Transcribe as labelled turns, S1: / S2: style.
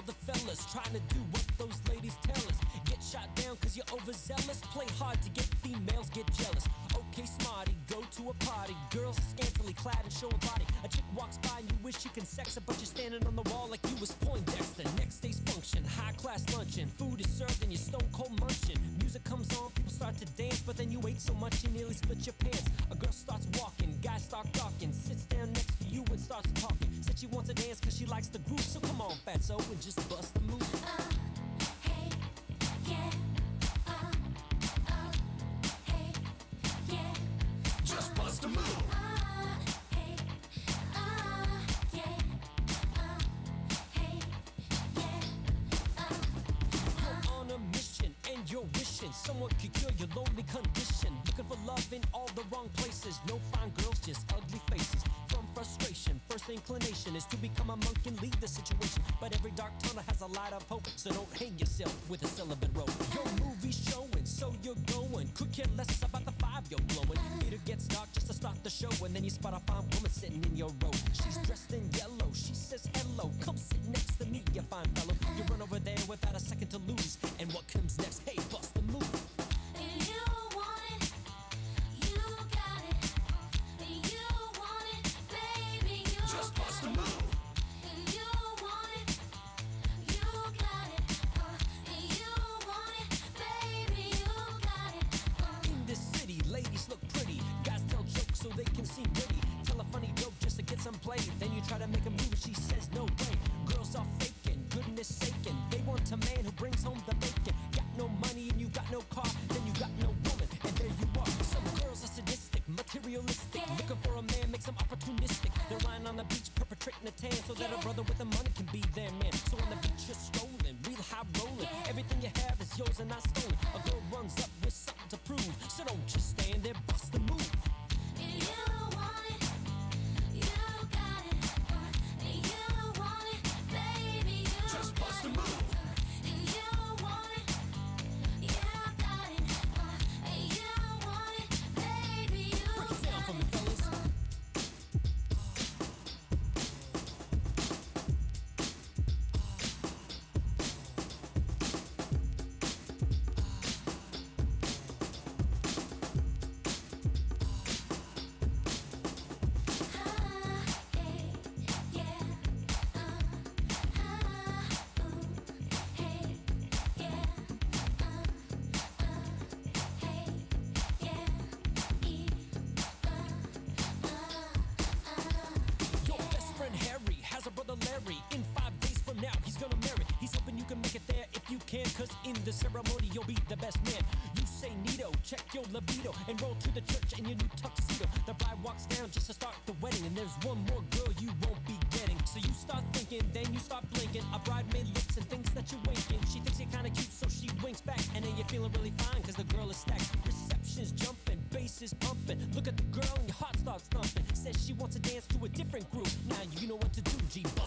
S1: the fellas trying to do what those ladies tell us. Get shot down cause you're overzealous. Play hard to get females, get jealous. Okay, smarty, go to a party. Girls are scantily clad and show a body. A chick walks by and you wish you can sex her, but you're standing on the wall like you was Poindexter. Next day's function, high class luncheon. Food is served and you're stone cold munching. Music comes on, people start to dance, but then you ate so much you nearly split your pants. A girl starts walking, guys start gawking, sits down next to you and starts talking. Said she wants to dance cause she likes the groove, so come on fatso and just bust the move.
S2: Hey, yeah. Hey, yeah.
S1: Just bust a move.
S2: Hey, yeah. Hey, yeah.
S1: You're on a mission and you're wishing someone could cure your lonely condition. Looking for love in all the wrong places. No fine girls, just ugly faces. From frustration, first inclination is to become a monk and leave the situation. But every dark tunnel has a light of hope, so don't hang yourself with a celibate rope. Your movie's showing, so you're going. Could care less about the five you're blowing. Theater gets dark just to start the show, and then you spot a fine woman sitting in your row. She's dressed in yellow, she says hello. Come sit next to me, you fine fellow. You run over there without a second to lose. And what comes next? Hey, bust the move.
S2: You want it, you got it. You want it, baby, you
S1: Just bust a
S2: got it.
S1: move.
S2: You want it, you got it. You want it, baby, you got it.
S1: In this city, ladies look pretty. Guys tell jokes so they can seem witty. Tell a funny joke just to get some play. Then you try to make a move and she says no way. Girls are faking, goodness saking. They want a man who brings home the bacon. Got no money and you got no car, then you got no woman, and there you are. Some girls are sadistic, materialistic, looking for a man makes them opportunistic. They're lying on the beach perpetrating a tan so that a brother with the money can be their man. So on the beach you're strolling, real high rolling. Everything you have is yours and not stolen. A girl runs up with something to prove, so don't just stand there, bust the move.
S2: You want it, you got it. You want it, baby, you
S1: Just
S2: got
S1: bust a
S2: it.
S1: move.
S2: You want it, you got it. You want it, baby, you
S1: Break it down
S2: got
S1: for me,
S2: it.
S1: fellas. Your best friend Harry has a brother Larry. In 5 days from now, he's gonna marry. He's hoping you can make it there if you can, cause in the ceremony you'll be the best man. You say neato, check your libido, and roll to the church in your new tuxedo. The bride walks down just to start the wedding, and there's one more girl you won't be getting. So you start thinking, then you start blinking. A bridemaid looks and thinks that you're winking. She thinks you're kinda cute, so she winks back, and then you're feeling really fine, cause the girl is stacked. Reception's jumping, bass is pumping. Look at the girl and your heart starts thumping. Says she wants to dance to a different group. Now you know what to do, G.